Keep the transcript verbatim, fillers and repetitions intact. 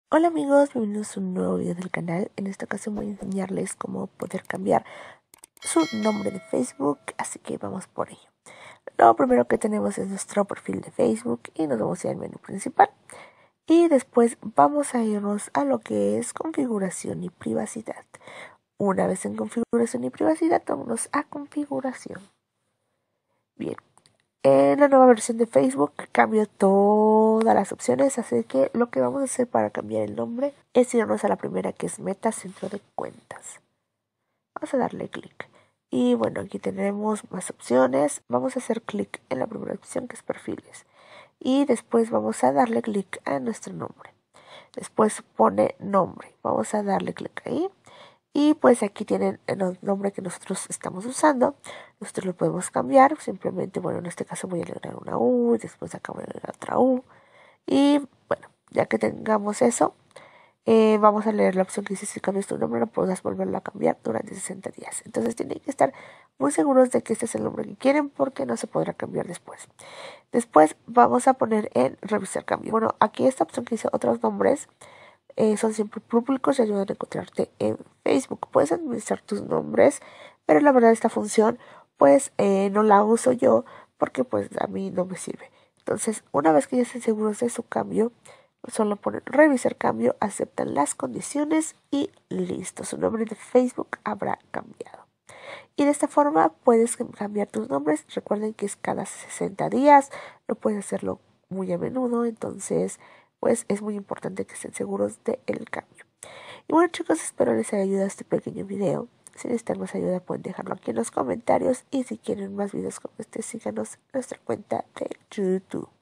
Hola amigos, bienvenidos a un nuevo video del canal. En esta ocasión voy a enseñarles cómo poder cambiar su nombre de Facebook, así que vamos por ello. Lo primero que tenemos es nuestro perfil de Facebook y nos vamos a ir al menú principal. Y después vamos a irnos a lo que es configuración y privacidad. Una vez en configuración y privacidad, vámonos a configuración. Bien. En la nueva versión de Facebook cambió todas las opciones, así que lo que vamos a hacer para cambiar el nombre es irnos a la primera, que es Meta Centro de Cuentas. Vamos a darle clic. Y bueno, aquí tenemos más opciones. Vamos a hacer clic en la primera opción, que es Perfiles. Y después vamos a darle clic a nuestro nombre. Después pone Nombre. Vamos a darle clic ahí. Y pues aquí tienen el nombre que nosotros estamos usando. Nosotros lo podemos cambiar. Simplemente, bueno, en este caso voy a agregar una U. Después acá voy a agregar otra U. Y bueno, ya que tengamos eso, eh, vamos a leer la opción que dice: si cambias tu nombre no podrás volverlo a cambiar durante sesenta días. Entonces tienen que estar muy seguros de que este es el nombre que quieren, porque no se podrá cambiar después. Después vamos a poner en revisar cambio. Bueno, aquí esta opción que dice otros nombres. Eh, son siempre públicos y ayudan a encontrarte en Facebook. Puedes administrar tus nombres, pero la verdad esta función pues eh, no la uso yo, porque pues a mí no me sirve. Entonces, una vez que ya estén seguros de su cambio, solo ponen revisar cambio, aceptan las condiciones y listo. Su nombre de Facebook habrá cambiado. Y de esta forma puedes cambiar tus nombres. Recuerden que es cada sesenta días, no puedes hacerlo muy a menudo, entonces pues es muy importante que estén seguros del cambio. Y bueno chicos, espero les haya ayudado este pequeño video. Si necesitan más ayuda pueden dejarlo aquí en los comentarios, y si quieren más videos como este, síganos en nuestra cuenta de YouTube.